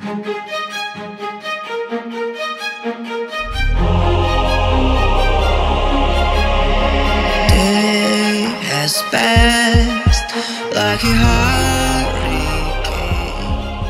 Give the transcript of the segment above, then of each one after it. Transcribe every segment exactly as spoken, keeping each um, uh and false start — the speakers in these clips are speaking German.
Day has passed like a hurricane.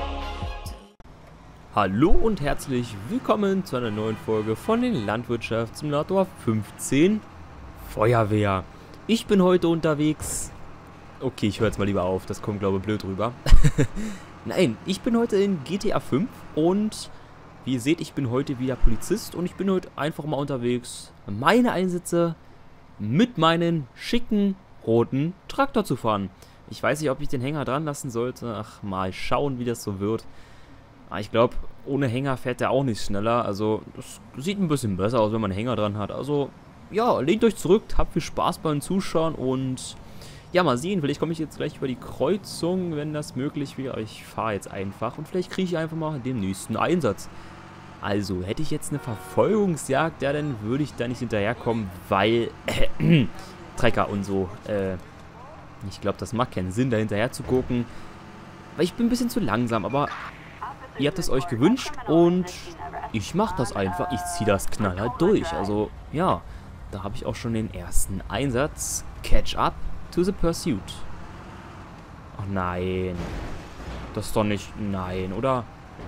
Hallo und herzlich willkommen zu einer neuen Folge von den Landwirtschaftssimulator fünfzehn Feuerwehr. Ich bin heute unterwegs. Okay, ich höre jetzt mal lieber auf, das kommt glaube ich blöd rüber. Nein, ich bin heute in G T A fünf und wie ihr seht, ich bin heute wieder Polizist und ich bin heute einfach mal unterwegs, meine Einsätze mit meinem schicken roten Traktor zu fahren. Ich weiß nicht, ob ich den Hänger dran lassen sollte. Ach, mal schauen, wie das so wird. Aber ich glaube, ohne Hänger fährt der auch nicht schneller. Also, das sieht ein bisschen besser aus, wenn man einen Hänger dran hat. Also, ja, lehnt euch zurück, habt viel Spaß beim Zuschauen und ja, mal sehen. Vielleicht komme ich jetzt gleich über die Kreuzung, wenn das möglich wäre. Aber ich fahre jetzt einfach und vielleicht kriege ich einfach mal den nächsten Einsatz. Also, hätte ich jetzt eine Verfolgungsjagd, ja, dann würde ich da nicht hinterherkommen, weil äh, Trecker und so, äh, ich glaube, das macht keinen Sinn, da hinterher zu gucken, weil ich bin ein bisschen zu langsam, aber ihr habt es euch gewünscht und ich mache das einfach, ich ziehe das knallhart durch, also, ja, da habe ich auch schon den ersten Einsatz, Catch up to the pursuit. Ach nein, das ist doch nicht, nein, oder?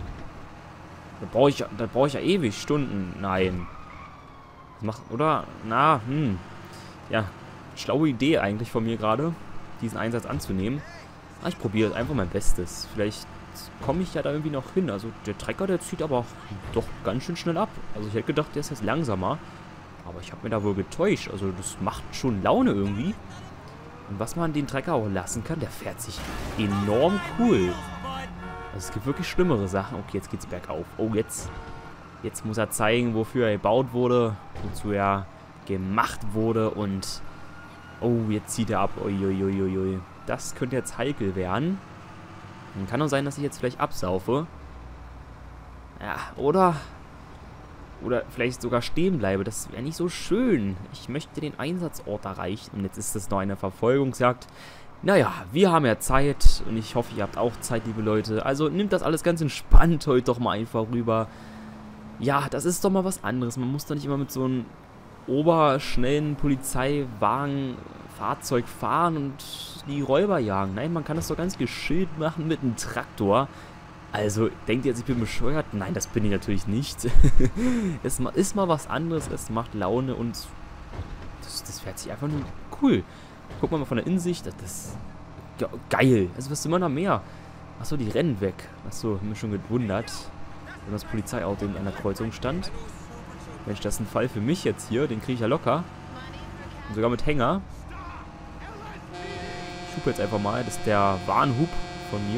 Da brauche ich, da brauche ich ja ewig Stunden. Nein. Das macht, oder? Na, hm. Ja, schlaue Idee eigentlich von mir gerade, diesen Einsatz anzunehmen. Aber ich probiere einfach mein Bestes. Vielleicht komme ich ja da irgendwie noch hin. Also der Trecker, der zieht aber auch doch ganz schön schnell ab. Also ich hätte gedacht, der ist jetzt langsamer. Aber ich habe mir da wohl getäuscht. Also das macht schon Laune irgendwie. Und was man den Trecker auch lassen kann, der fährt sich enorm cool. Also es gibt wirklich schlimmere Sachen. Okay, jetzt geht's bergauf. Oh, jetzt, jetzt muss er zeigen, wofür er gebaut wurde, wozu er gemacht wurde und oh, jetzt zieht er ab. Uiuiuiui. Das könnte jetzt heikel werden. Dann kann auch sein, dass ich jetzt vielleicht absaufe. Ja, oder oder vielleicht sogar stehen bleibe. Das wäre nicht so schön. Ich möchte den Einsatzort erreichen. Und jetzt ist das noch eine Verfolgungsjagd. Naja, wir haben ja Zeit und ich hoffe, ihr habt auch Zeit, liebe Leute. Also nehmt das alles ganz entspannt heute doch mal einfach rüber. Ja, das ist doch mal was anderes. Man muss doch nicht immer mit so einem oberschnellen Polizeiwagen, Fahrzeug fahren und die Räuber jagen. Nein, man kann das doch ganz geschillt machen mit einem Traktor. Also, denkt ihr jetzt, ich bin bescheuert? Nein, das bin ich natürlich nicht. Es ist mal was anderes, es macht Laune und das, das fährt sich einfach nur cool. Guck mal von der Innensicht, das ist ja, geil. Also was immer noch mehr. Achso, die rennen weg. Achso, hab mich schon gewundert, wenn das Polizeiauto in einer Kreuzung stand. Mensch, das ist ein Fall für mich jetzt hier. Den kriege ich ja locker. Und sogar mit Hänger. Ich hupe jetzt einfach mal. Das ist der Warnhub von mir.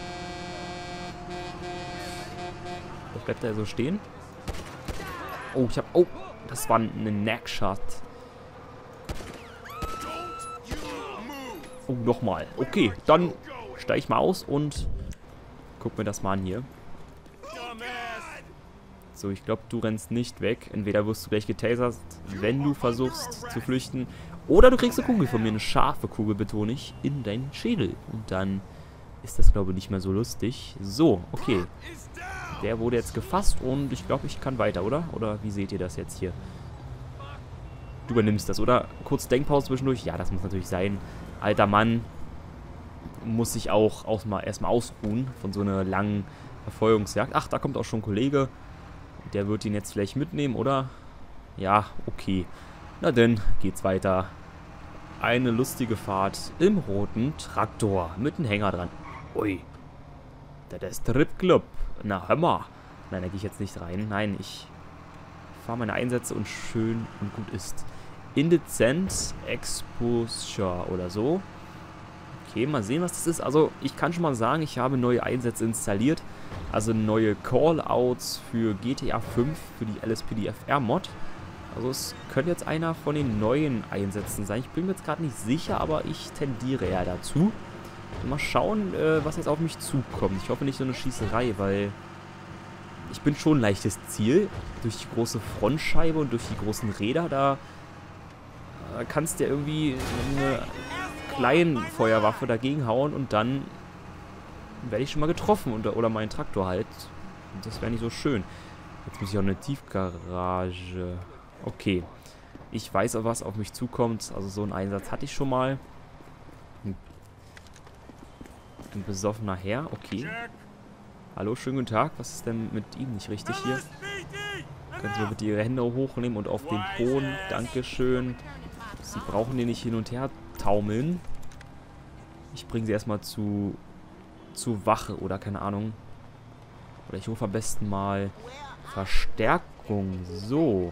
Das bleibt da so stehen. Oh, ich hab... Oh, das war eine Nackshot. Oh, nochmal. Okay, dann steige ich mal aus und guck mir das mal an hier. So, ich glaube, du rennst nicht weg. Entweder wirst du gleich getasert, wenn du versuchst zu flüchten. Oder du kriegst eine Kugel von mir, eine scharfe Kugel, betone ich, in deinen Schädel. Und dann ist das, glaube ich, nicht mehr so lustig. So, okay. Der wurde jetzt gefasst und ich glaube, ich kann weiter, oder? Oder wie seht ihr das jetzt hier? Du übernimmst das, oder? Kurz Denkpause zwischendurch. Ja, das muss natürlich sein. Alter Mann muss sich auch, auch mal erstmal ausruhen von so einer langen Verfolgungsjagd. Ach, da kommt auch schon ein Kollege. Der wird ihn jetzt vielleicht mitnehmen, oder? Ja, okay. Na dann geht's weiter. Eine lustige Fahrt im roten Traktor mit einem Hänger dran. Ui. Das ist Stripclub. Na, hör mal. Nein, da gehe ich jetzt nicht rein. Nein, ich fahre meine Einsätze und schön und gut ist. Indecent Exposure oder so. Okay, mal sehen, was das ist. Also, ich kann schon mal sagen, ich habe neue Einsätze installiert. Also neue Callouts für G T A fünf, für die L S P D F R-Mod. Also es könnte jetzt einer von den neuen Einsätzen sein. Ich bin mir jetzt gerade nicht sicher, aber ich tendiere eher dazu. Mal schauen, äh, was jetzt auf mich zukommt. Ich hoffe nicht so eine Schießerei, weil ich bin schon ein leichtes Ziel. Durch die große Frontscheibe und durch die großen Räder, da äh, kannst du ja irgendwie eine kleine Feuerwaffe dagegen hauen und dann werde ich schon mal getroffen oder, oder meinen Traktor halt. Und das wäre nicht so schön. Jetzt muss ich auch eine Tiefgarage. Okay. Ich weiß auch, was auf mich zukommt. Also so einen Einsatz hatte ich schon mal. Ein, ein besoffener Herr. Okay. Hallo, schönen guten Tag. Was ist denn mit ihm nicht richtig hier? Können Sie mir bitte Ihre Hände hochnehmen und auf den Boden. Dankeschön. Sie brauchen den nicht hin und her taumeln. Ich bringe sie erstmal zu, zu Wache oder keine Ahnung. Oder ich rufe am besten mal Verstärkung. So.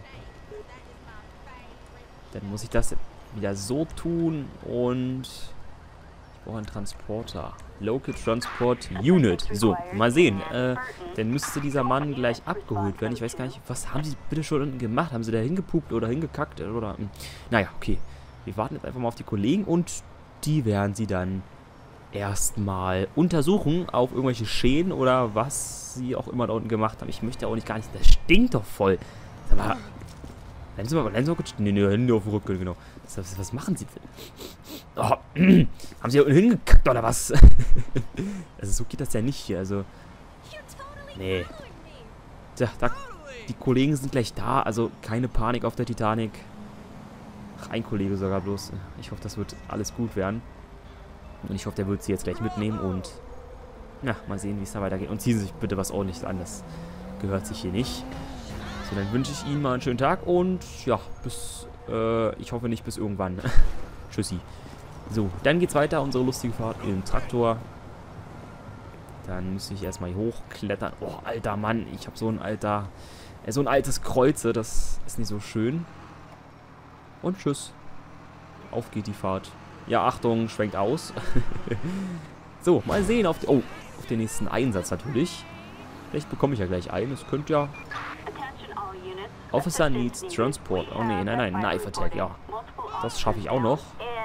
Dann muss ich das wieder so tun und ich brauche einen Transporter. Local Transport Unit. So, mal sehen. Äh, dann müsste dieser Mann gleich abgeholt werden. Ich weiß gar nicht, was haben sie bitte schon unten gemacht? Haben sie da hingepupt oder hingekackt? Oder, naja, okay. Wir warten jetzt einfach mal auf die Kollegen und die werden sie dann erstmal untersuchen auf irgendwelche Schäden oder was sie auch immer da unten gemacht haben. Ich möchte auch nicht gar nicht. Das stinkt doch voll. Sag mal. Bleiben Sie mal, bleiben Sie mal kurz. Ne, ne, Hände auf dem Rücken, genau. Was, was machen Sie denn? Oh, haben Sie da unten hingekackt oder was? Also so geht das ja nicht hier. Also. Nee. Tja, da, die Kollegen sind gleich da. Also keine Panik auf der Titanic. Ach, ein Kollege sogar bloß. Ich hoffe, das wird alles gut werden. Und ich hoffe, der wird sie jetzt gleich mitnehmen und ja, mal sehen, wie es da weitergeht. Und ziehen Sie sich bitte was Ordentliches an, das gehört sich hier nicht. So, dann wünsche ich Ihnen mal einen schönen Tag und ja, bis, äh, ich hoffe nicht bis irgendwann. Tschüssi. So, dann geht's weiter, unsere lustige Fahrt im Traktor. Dann muss ich erstmal hier hochklettern. Oh, alter Mann, ich habe so ein alter, äh, so ein altes Kreuze, das ist nicht so schön. Und tschüss. Auf geht die Fahrt. Ja, Achtung, schwenkt aus. So, mal sehen auf, die, oh, auf den nächsten Einsatz natürlich. Vielleicht bekomme ich ja gleich einen. Es könnte ja... Officer needs transport. Oh nee, nein, nein, Knife Attack, ja. Das schaffe ich auch noch.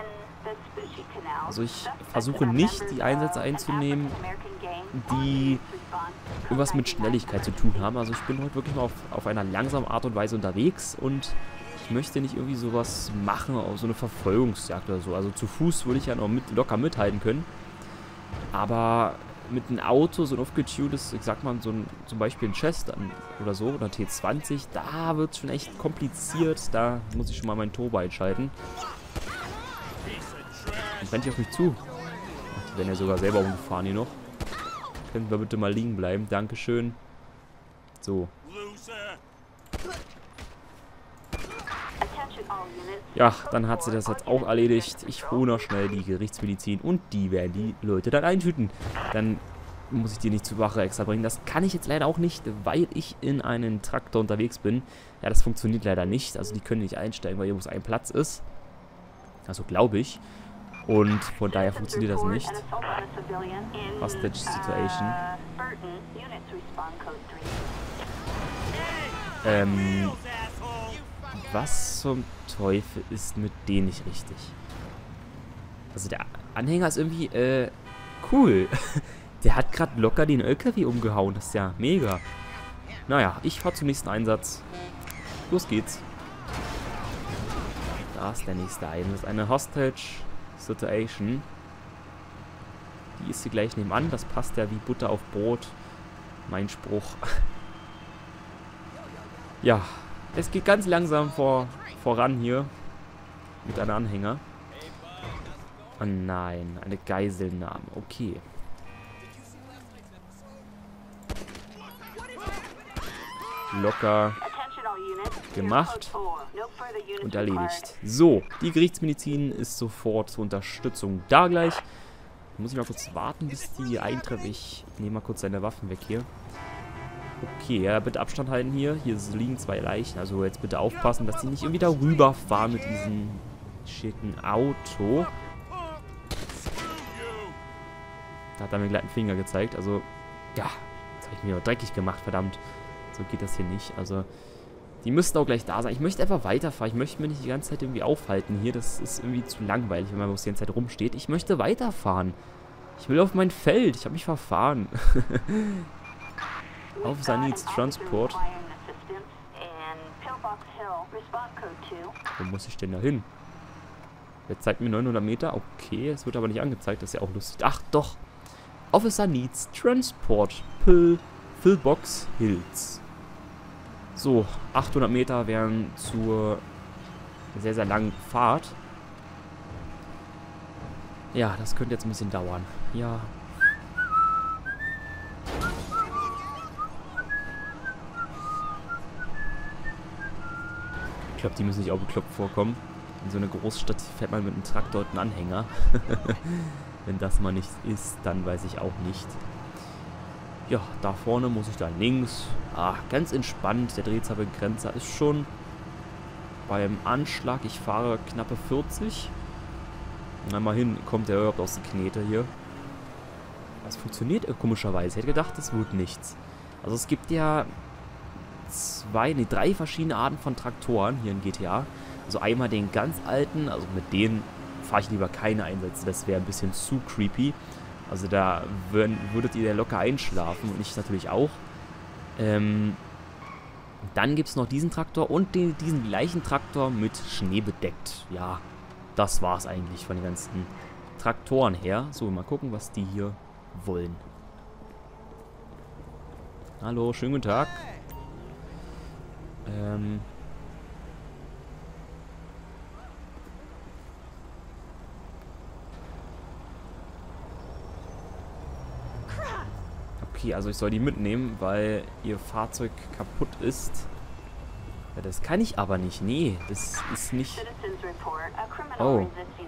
Also ich versuche nicht, die Einsätze einzunehmen, die irgendwas mit Schnelligkeit zu tun haben. Also ich bin heute wirklich mal auf, auf einer langsamen Art und Weise unterwegs und ich möchte nicht irgendwie sowas machen, so eine Verfolgungsjagd oder so. Also zu Fuß würde ich ja noch mit, locker mithalten können. Aber mit einem Auto, so ein aufgetuntes, ich sag mal, so ein, zum Beispiel ein Chest oder so, oder T zwanzig, da wird es schon echt kompliziert. Da muss ich schon mal meinen Turbo einschalten. Und rennt hier auf mich zu. Ach, die werden ja sogar selber umgefahren hier noch. Könnten wir bitte mal liegen bleiben. Dankeschön. So. Ja, dann hat sie das jetzt auch erledigt. Ich hole noch schnell die Gerichtsmedizin und die werden die Leute dann eintüten. Dann muss ich die nicht zur Wache extra bringen. Das kann ich jetzt leider auch nicht, weil ich in einen Traktor unterwegs bin. Ja, das funktioniert leider nicht. Also die können nicht einsteigen, weil hier bloß ein Platz ist. Also glaube ich. Und von daher funktioniert das nicht. Hostage Situation. Ähm... Was zum Teufel ist mit denen nicht richtig? Also der Anhänger ist irgendwie, äh, cool. Der hat gerade locker den L K W umgehauen. Das ist ja mega. Naja, ich fahr zum nächsten Einsatz. Los geht's. Da ist der nächste Einsatz. Eine Hostage Situation. Die ist hier gleich nebenan. Das passt ja wie Butter auf Brot. Mein Spruch. Ja. Es geht ganz langsam vor, voran hier. Mit einem Anhänger. Oh nein, eine Geiselnahme. Okay. Locker gemacht und erledigt. So, die Gerichtsmedizin ist sofort zur Unterstützung da gleich. Muss ich mal kurz warten, bis die eintreffen. Ich nehme mal kurz seine Waffen weg hier. Okay, ja, bitte Abstand halten hier. Hier liegen zwei Leichen. Also jetzt bitte aufpassen, dass die nicht irgendwie darüber fahren mit diesem schicken Auto. Da hat er mir gleich einen Finger gezeigt. Also, ja, jetzt habe ich mir dreckig gemacht, verdammt. So geht das hier nicht. Also, die müssten auch gleich da sein. Ich möchte einfach weiterfahren. Ich möchte mich nicht die ganze Zeit irgendwie aufhalten hier. Das ist irgendwie zu langweilig, wenn man bloß die ganze Zeit rumsteht. Ich möchte weiterfahren. Ich will auf mein Feld. Ich habe mich verfahren. Officer needs transport. Wo muss ich denn da hin? Jetzt zeigt mir neunhundert Meter. Okay, es wird aber nicht angezeigt. Das ist ja auch lustig. Ach doch. Officer needs transport. Pill, Pillbox Hills. So, achthundert Meter wären zur sehr, sehr langen Fahrt. Ja, das könnte jetzt ein bisschen dauern. Ja. Ich glaube, die müssen nicht auch bekloppt vorkommen. In so einer Großstadt fährt man mit einem Traktor und einem Anhänger. Wenn das mal nicht ist, dann weiß ich auch nicht. Ja, da vorne muss ich dann links. Ah, ganz entspannt. Der Drehzahlbegrenzer ist schon beim Anschlag. Ich fahre knappe vierzig. Na, mal hin, kommt der überhaupt aus der Knete hier. Das funktioniert komischerweise. Ich hätte gedacht, das wird nichts. Also es gibt ja zwei, nee, drei verschiedene Arten von Traktoren hier in G T A. Also einmal den ganz alten, also mit denen fahre ich lieber keine Einsätze. Das wäre ein bisschen zu creepy. Also da würden, würdet ihr ja locker einschlafen und ich natürlich auch. Ähm, dann gibt es noch diesen Traktor und den, diesen gleichen Traktor mit Schnee bedeckt. Ja, das war's eigentlich von den ganzen Traktoren her. So, mal gucken, was die hier wollen. Hallo, schönen guten Tag. Ähm... Okay, also ich soll die mitnehmen, weil ihr Fahrzeug kaputt ist. Ja, das kann ich aber nicht. Nee, das ist nicht... Oh.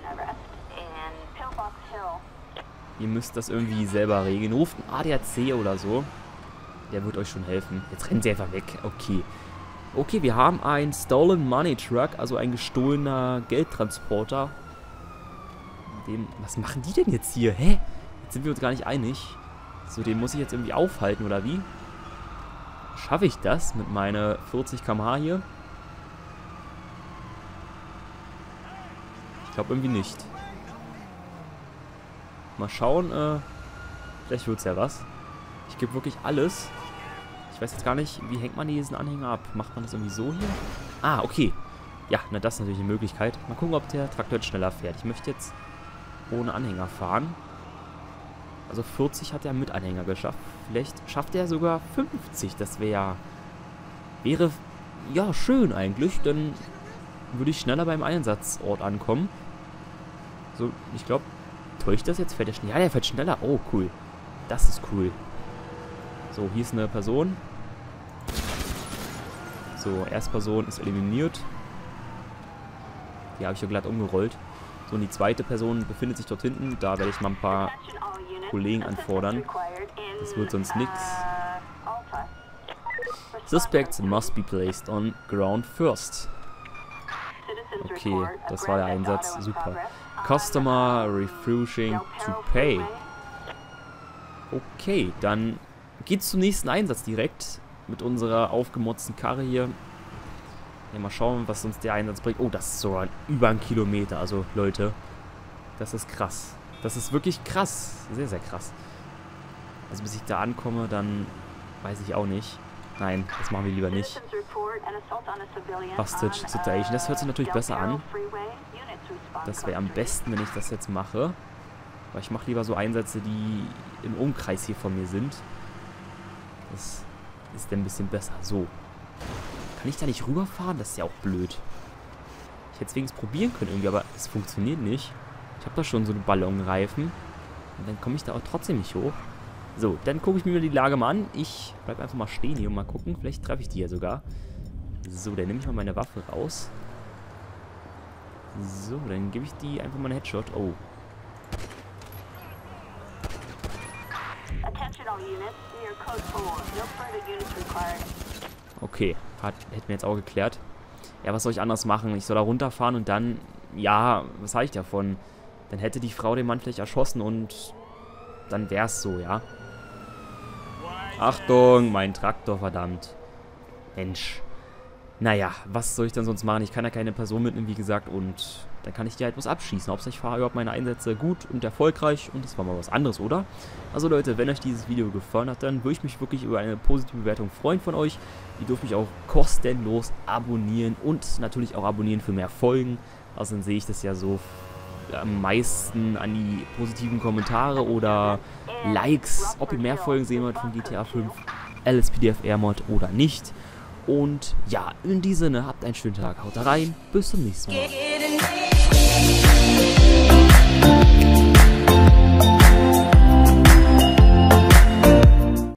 Ihr müsst das irgendwie selber regeln. Ruft einen A D A C oder so. Der wird euch schon helfen. Jetzt rennen sie einfach weg. Okay. Okay, wir haben einen Stolen Money Truck, also ein gestohlener Geldtransporter. Dem, was machen die denn jetzt hier? Hä? Jetzt sind wir uns gar nicht einig. So, den muss ich jetzt irgendwie aufhalten, oder wie? Schaffe ich das mit meiner vierzig Kilometer pro Stunde hier? Ich glaube irgendwie nicht. Mal schauen, äh, vielleicht wird es ja was. Ich gebe wirklich alles. Ich weiß jetzt gar nicht, wie hängt man diesen Anhänger ab? Macht man das irgendwie so hier? Ah, okay. Ja, na das ist natürlich eine Möglichkeit. Mal gucken, ob der Traktor jetzt schneller fährt. Ich möchte jetzt ohne Anhänger fahren. Also vierzig hat er mit Anhänger geschafft. Vielleicht schafft er sogar fünfzig. Das wäre wäre ja schön eigentlich. Dann würde ich schneller beim Einsatzort ankommen. So, ich glaube, täusche ich das jetzt? Fährt er schneller? Ja, der fährt schneller. Oh, cool. Das ist cool. So, hier ist eine Person. So, Erstperson ist eliminiert. Die habe ich ja glatt umgerollt. So, und die zweite Person befindet sich dort hinten. Da werde ich mal ein paar Kollegen anfordern. Das wird sonst nichts. Suspects must be placed on ground first. Okay, das war der Einsatz. Super. Customer refusing to pay. Okay, dann geht's zum nächsten Einsatz direkt. Mit unserer aufgemotzten Karre hier. Ja, mal schauen, was uns der Einsatz bringt. Oh, das ist sogar über einen Kilometer. Also, Leute, das ist krass. Das ist wirklich krass. Sehr, sehr krass. Also, bis ich da ankomme, dann weiß ich auch nicht. Nein, das machen wir lieber nicht. Hostage Situation. Das hört sich natürlich besser an. Das wäre am besten, wenn ich das jetzt mache. Weil ich mache lieber so Einsätze, die im Umkreis hier von mir sind. Das ist dann ein bisschen besser. So. Kann ich da nicht rüberfahren? Das ist ja auch blöd. Ich hätte es wenigstens probieren können irgendwie, aber es funktioniert nicht. Ich habe da schon so einen Ballonreifen. Und dann komme ich da auch trotzdem nicht hoch. So, dann gucke ich mir die Lage mal an. Ich bleibe einfach mal stehen hier und mal gucken. Vielleicht treffe ich die ja sogar. So, dann nehme ich mal meine Waffe raus. So, dann gebe ich die einfach mal einen Headshot. Oh. Okay, hat, hätten wir jetzt auch geklärt. Ja, was soll ich anders machen? Ich soll da runterfahren und dann... Ja, was habe ich davon? Dann hätte die Frau den Mann vielleicht erschossen und... Dann wär's so, ja. Achtung, mein Traktor, verdammt. Mensch. Naja, was soll ich denn sonst machen? Ich kann ja keine Person mitnehmen, wie gesagt, und dann kann ich die halt was abschießen. Hauptsache ich fahre überhaupt meine Einsätze gut und erfolgreich und das war mal was anderes, oder? Also Leute, wenn euch dieses Video gefallen hat, dann würde ich mich wirklich über eine positive Bewertung freuen von euch. Ihr dürft mich auch kostenlos abonnieren und natürlich auch abonnieren für mehr Folgen. Also dann sehe ich das ja so am meisten an die positiven Kommentare oder Likes, ob ihr mehr Folgen sehen wollt von G T A fünf, L S P D F R Mod oder nicht. Und ja, in diesem Sinne, habt einen schönen Tag, haut da rein, bis zum nächsten Mal.